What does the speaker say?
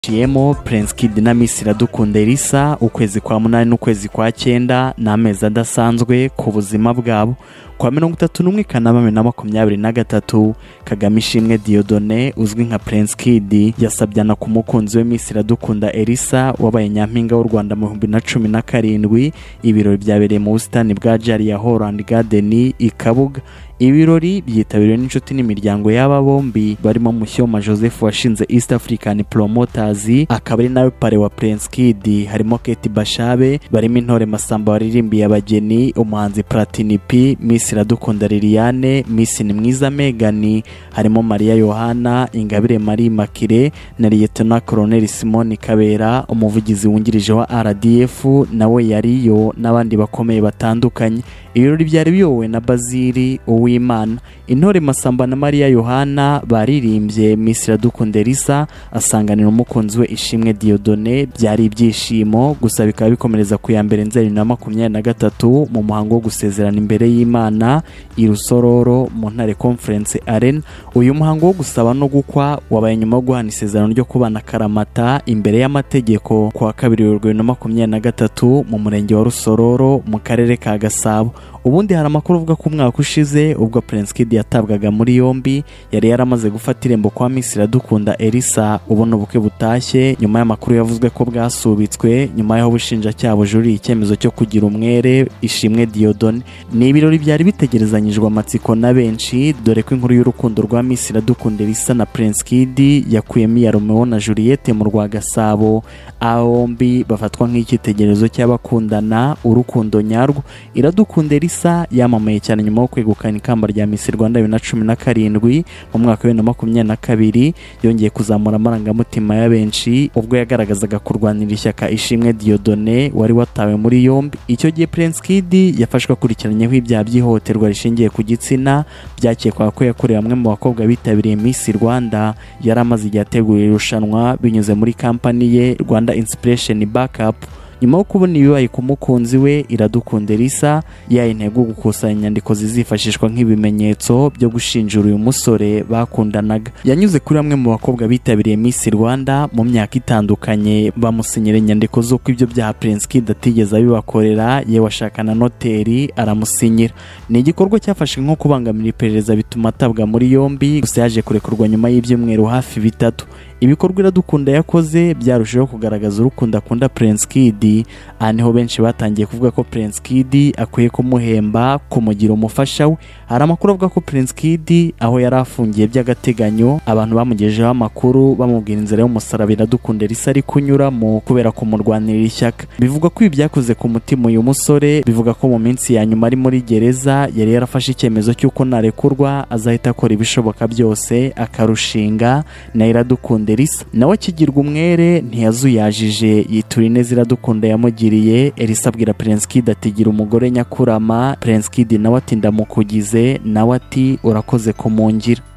Chiyemo Prince Kid na Miss Iradukunda Elisa ukwezi kwa 8 n'ukwezi kwa 9 n'amezi adasanzwe ku buzima bwabo. Kwa 31 Kanama 2023 Kagame Ishimwe Dieudonné uzwi nka Prince Kid yasabyana ku mukunzi we Miss Iradukunda Elisa wabaye nyampinga w'u Rwanda mu 2017. Ibirori byabereye mu busitani bwa Jariya Holland Garden i Kabuga. Ibirori byitabiriwe n'inshuti n'imiryango y'aba bombi barimo Mushyoma Joseph washinze East African Promoters, akaba ari nawe pare wa Prince Kid. Harimo Keti Bashabe, barimo Intore Masamba waririmbiye abageni, umuhanzi Platini P, Miss Iradukunda Liliane, Miss Nimwiza Megan, harimo Maria Yohana, Ingabire Marie Makire na Lieutenant Colonel Simon Kabera umuvugizi wungirije wa RDF nawe yariyo n'abandi bakomeye batandukanye. Ibirori byari biyobowe na Bazili Uwimana. Intore Masamba na Maria Yohana baririmbye, Miss Iradukunda Elisa asanganira umukunzi we Ishimwe Dieudonné. Byari ibyishimo gusa bikaba bikomereza ku ya mbere Nzeri na 2023 mu muhango wo gusezerana imbere y'Imana i Rusororo mu Ntare Conference Arena. Uyu muhango wo gusaba no gukwa wabaye nyuma yo guhana isezerano ryo kubana karamata imbere y'amategeko kwa 2023 mu murenge wa Rusororo mu karere ka Gasabo. Ubundi hari amakuru uvuga ko umwaka ushize ubwo Prince Kid yatabwaga muri yombi yari yaramaze gufata irembo kwa Miss Iradukunda Elisa. Ubona ubukwe butashye nyuma y'amakuru yavuzwe ko bwasubitswe nyuma y'aho ubushinjacyaha bujuriye icyemezo cyo kugira umwere Ishimwe Dieudonné. Ni ibirori byari bitegerezanyijwe amatsiko na benshi, dore ko inkuru y'urukundo rwa Miss Iradukunda Elisa na Prince Kid yakuyemo iya Romeo na Juliette mu rwa Gasabo. Bombi bafatwa nk'icyitegererezo cy'abakundana urukundo nyarwo. Iradukunda Elisa yamamaye cyane nyuma yo kwegukana ikamba rya Miss Rwanda 2017 mu mwaka wa 2022. Yongeye kuzamura amarangamutima ya benshi ubwo yagaragazaga kurwanira ishyaka Ishimwe Dieudonné wari watawe muri yombi. Icyo gihe Prince Kid yafashwe akurikiranyeho ibyaha by'ihohoterwa rishingiye ku gitsina byakekwaga ko yakorewe bamwe mu bakobwa bitabiriye Miss Rwanda. Yaramaze igihe ategura irushanwa binyuze muri kampani ye Rwanda Inspiration Backup. Nyuma yo kubona ibibaye ku mukunzi we Iradukunda Elisa yahaye intego gukusanya inyandiko zizifashishwa nk'ibimenyetso byo gushinjura uyu musore bakundanaga. Yanyuze kuri bamwe mu bakobwa bitabiriye Miss Rwanda mu myaka itandukanye bamusinyira inyandiko z'uko ibyo byaha Prince Kid atigeze abibakorera, yewe ashakana noteri aramusinyira. Ni igikorwa cyafashe nko kubangamira iperereza bituma atabwa muri yombi, gusa yaje kurekurwa nyuma y'ibyumweru hafi bitatu. Ibikorwa Iradukunda yakoze byarushaho kugaragaza urukundo akunda Prince Kid. Niho benshi batangiye kuvuga ko Prince Kid akwiye kumuhemba kumugira umufasha we. Hari amakuru avuga ko Prince Kid aho yari afungiye by'agateganyo abantu bamugejejeho amakuru bamubwira inzira y'umusaraba Iradukunda Elisa ari kunyuramo kubera kumurwanirira ishyaka. Bivuga ko ibi byakoze ku mutima uyu musore. Bivuga ko mu minsi ya nyuma ari muri gereza yari yarafashe icyemezo cy'uko narekurwa azahita akora ibishoboka byose akarushinga na Iradukunda Elisa. Nawe akigirwa umwere ntiyazuyajije, yitura ineza Iradukunda yamugiriye. Elisa abwira Prince Kid atigira umugore nyakurama. Prince Kid nawe ati ndamukugize, nawe ati urakoze kumungira.